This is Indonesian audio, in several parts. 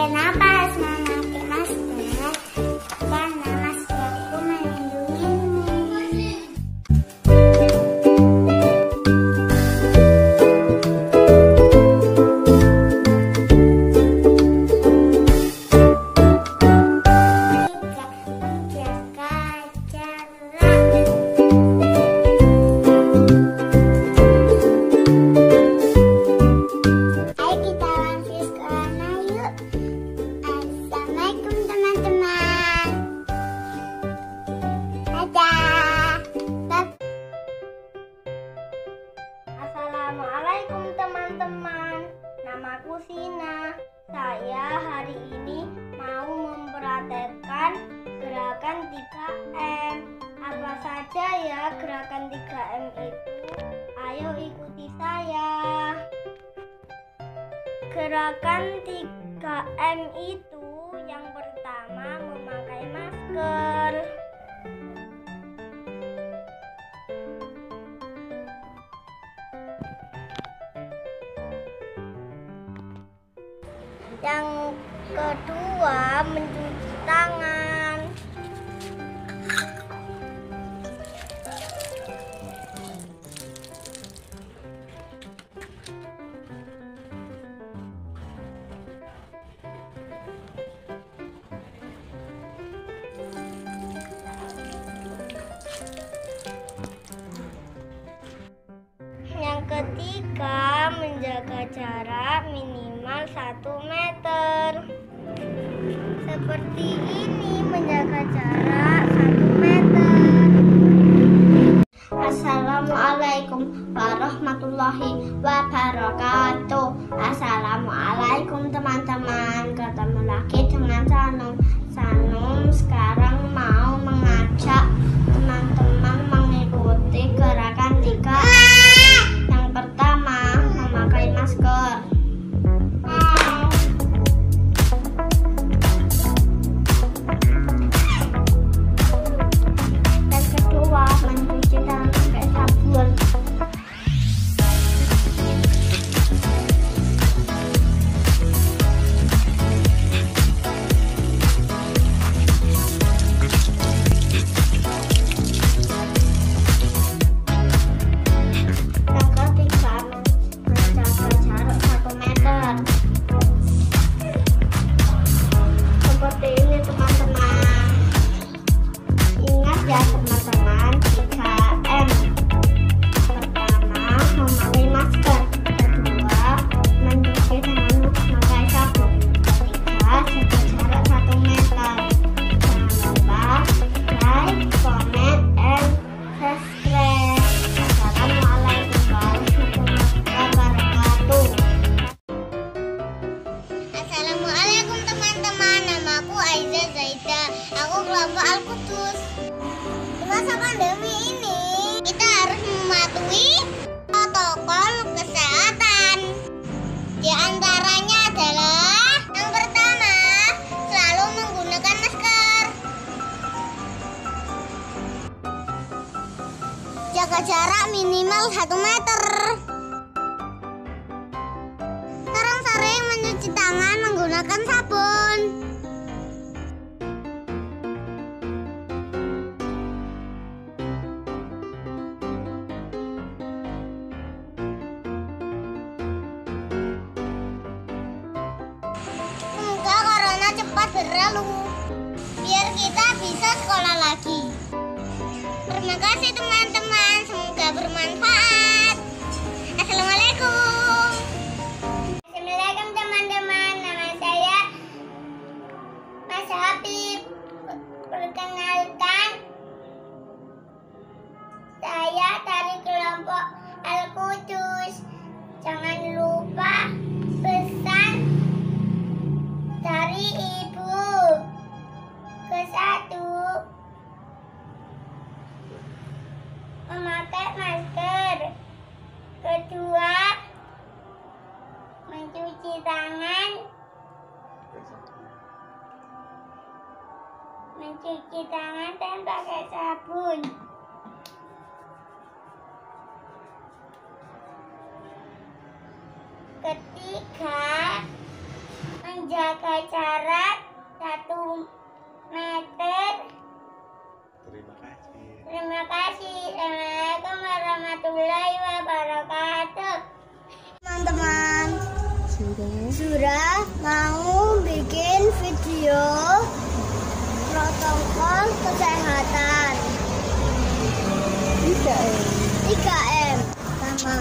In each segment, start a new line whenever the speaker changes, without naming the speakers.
Kenapa harus memakai masker? Karena masker itu melindungimu.
Assalamualaikum teman-teman, namaku Sina. Saya hari ini mau mempraktekkan gerakan 3M. Apa saja ya gerakan 3M itu? Ayo ikuti saya. Gerakan 3M itu yang pertama memakai masker. Yang kedua, mencuci tangan. Yang ketiga, menjaga jarak minimal 1 meter. Seperti ini, menjaga jarak 1 meter. Assalamualaikum warahmatullahi wabarakatuh. Assalamualaikum teman-teman. Ketemu lagi dengan Sanum. Sanum sekarang mau mengajak teman-teman mengikuti gerakan 3M. Yang pertama, memakai masker. Yang kedua, mencuci tangan pakai sabun. Seperti ini teman-teman. Ingat ya teman-teman, 3M. Pertama, memakai masker. Kedua, mencuci tangan memakai sabun. Ketiga, jaga jarak 1 meter. Jangan lupa like, comment, and subscribe. Assalamualaikum warahmatullahi wabarakatuh. Assalamualaikum teman-teman, namaku Aiza Zaida. Aku kelompok Al-Qudus. Di masa pandemi ini, kita harus mematuhi protokol kesehatan. Di antaranya adalah yang pertama, selalu menggunakan masker. Jaga jarak minimal 1 meter. Sering mencuci tangan menggunakan sabun. Semoga corona cepat berlalu, biar kita bisa sekolah lagi. Terima kasih teman-teman, semoga bermanfaat. Assalamualaikum. Assalamualaikum teman-teman, nama saya Mas Habib. Perkenalkan, saya dari kelompok Al-Qudus. Jangan lupa pesan dari ibu. Ke-1, memakai masker. Kedua, mencuci tangan. Mencuci tangan dan pakai sabun. Ketiga,
menjaga jarak 1 meter.
Terima kasih.
Terima kasih. Assalamualaikum warahmatullahi wabarakatuh. Teman-teman, Zura mau bikin video protokol kesehatan 3M. Pertama,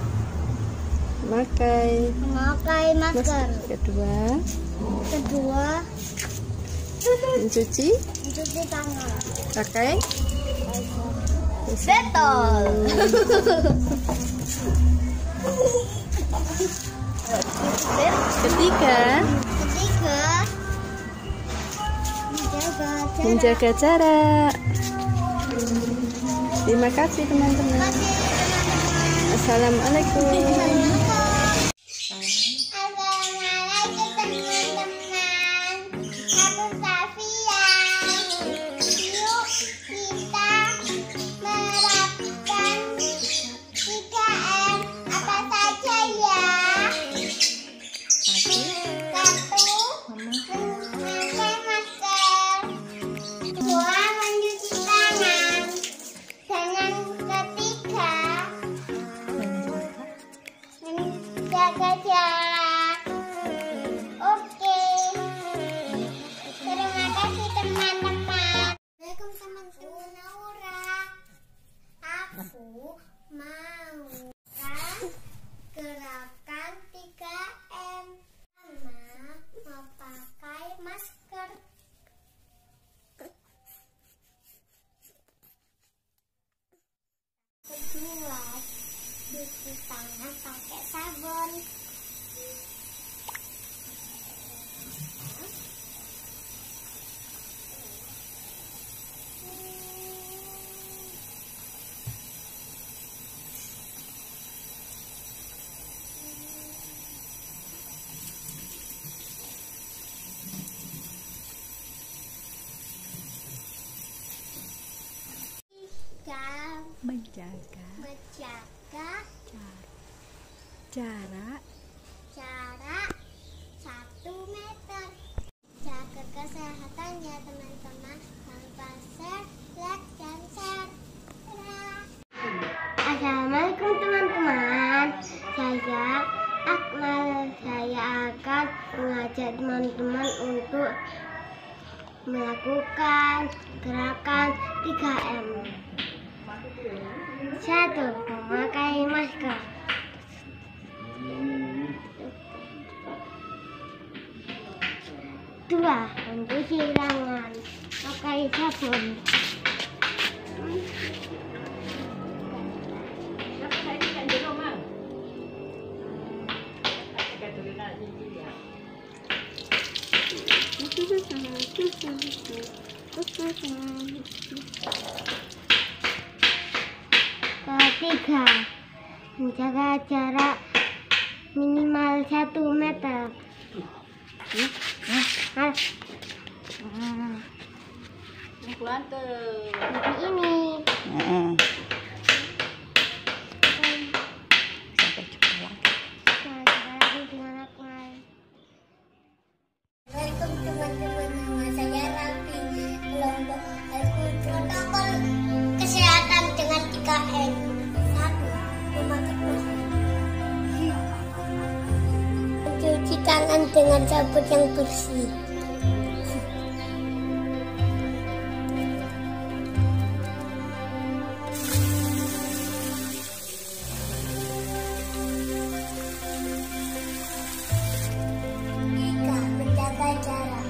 memakai masker. Kedua,
Mencuci
tangan.
pakai
Detol.
Ketiga, menjaga jarak. Terima kasih teman-teman. Assalamualaikum.
Assalamualaikum teman-teman. Aku Safia. Yuk kita menerapkan 3M. Apa saja ya? 1. Memakai masker. 2. Mencuci tangan. Dan yang ketiga, menjaga jarak. Oke. Terima kasih teman-teman. Assalamualaikum teman-teman. Naura. Aku mau gerakan 3M. Pertama, memakai masker. Kedua, cuci tangan pakai sabun.
Menjaga jarak
1 meter. Jaga kesehatan ya teman-teman. Jangan lupa share, like, dan share. Assalamualaikum teman-teman. Saya Akmal. Saya akan mengajak teman-teman untuk melakukan gerakan 3M. 1. Memakai masker. 2. Mencuci tangan pakai sabun. 3. Menjaga jarak minimal 1 meter. Seperti ini. Assalamualaikum teman-teman, nama saya Raffi. Kelompok protokol kesehatan dengan 3M. 1. Memakai masker. Mencuci tangan dengan sabun yang bersih. Menjaga jarak.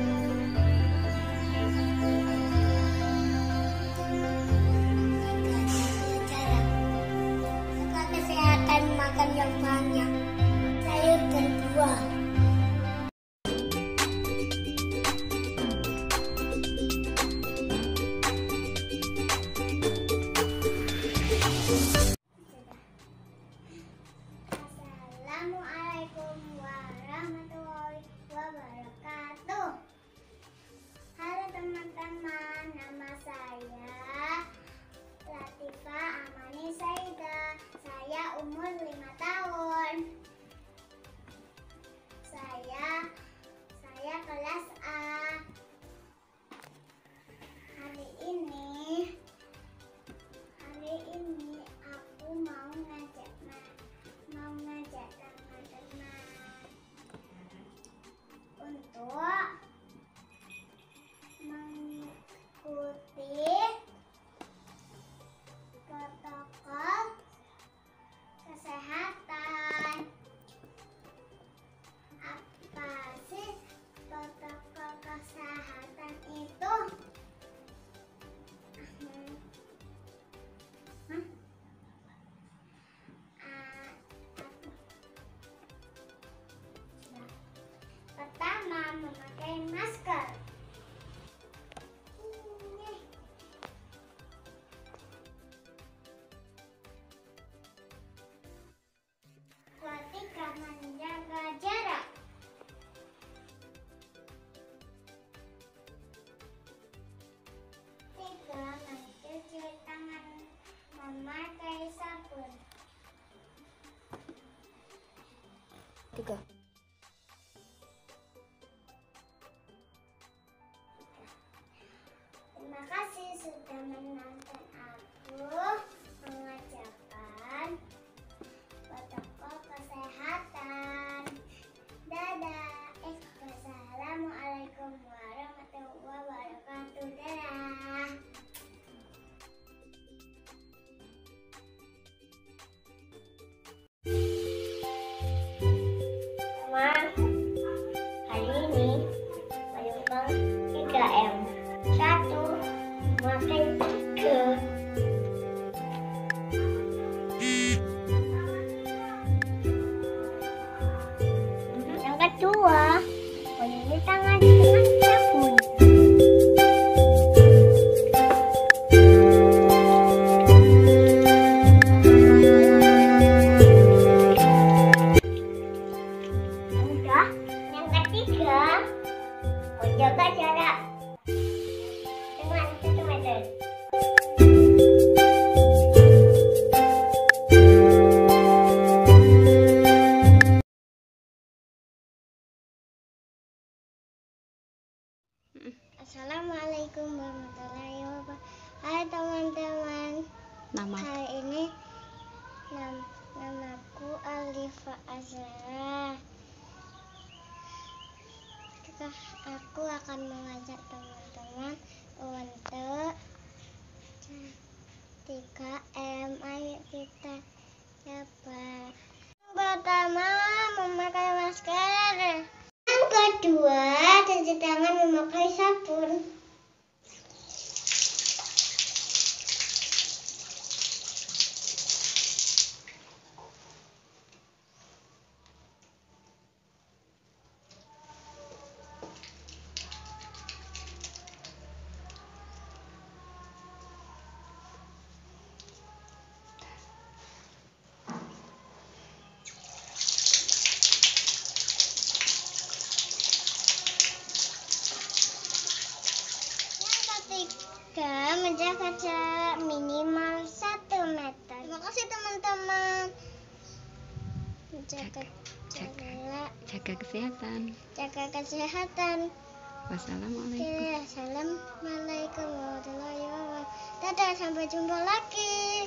Jaga kesehatan, makan yang banyak, sayur dan buah. Assalamualaikum warahmatullahi wabarakatuh. Halo teman-teman, nama saya Latifah Amani Saida. Saya umur 5 tahun. Saya memakai masker. Ketika menjaga jarak. Tiga, mencuci tangan memakai sabun.
Tiga.
Terima kasih sudah menonton aku mengajarkan protokol kesehatan. Dadah. Wassalamualaikum warahmatullahi wabarakatuh. Dadah. Hari ini menyumbang 3M. 1. Makan ke. Yang kedua, mencuci tangan dengan sabun. Udah. Yang ketiga, menjaga jarak dengan 1 meter. Assalamualaikum warahmatullahi wabarakatuh. Hai teman-teman.
Nama
Hari ini namaku Alifa Azra. Aku akan mengajak teman-teman untuk 3M. Ayo kita coba. Yang pertama, memakai masker. Yang kedua, cuci tangan memakai sabun. Ketiga, menjaga jarak minimal 1 meter. Terima kasih teman-teman. Menjaga jarak,
jaga kesehatan.
jaga kesehatan.
Wassalamualaikum.
Assalamualaikum warahmatullahi wabarakatuh. Dadah, sampai jumpa lagi.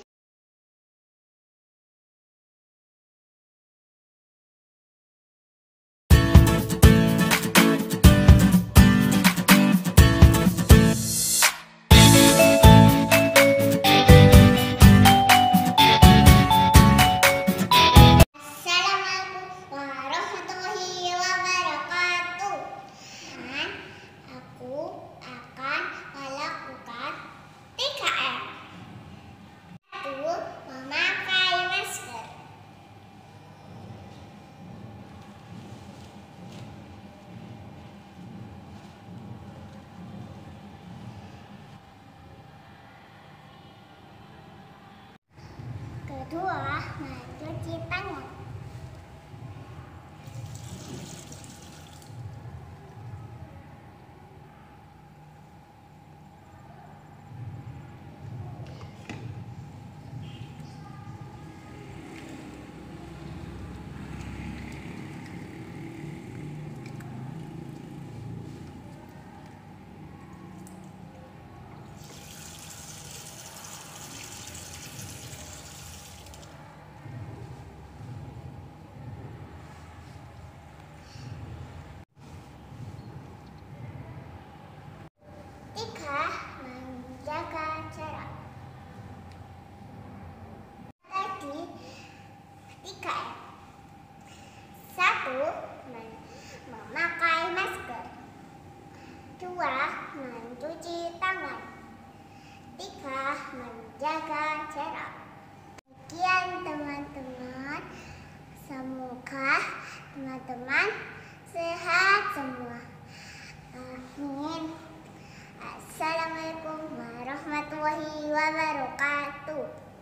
Assalamualaikum warahmatullahi wabarakatuh. Dan aku akan melakukan 3M. 1. Memakai masker. 2. Mencuci tangan. 3. Menjaga jarak. Tadi 3M. 1. Memakai masker. 2. Mencuci tangan. 3. Menjaga jarak. Sekian teman-teman. Semoga teman-teman sehat semua. Amin. Assalamualaikum warahmatullahi wabarakatuh.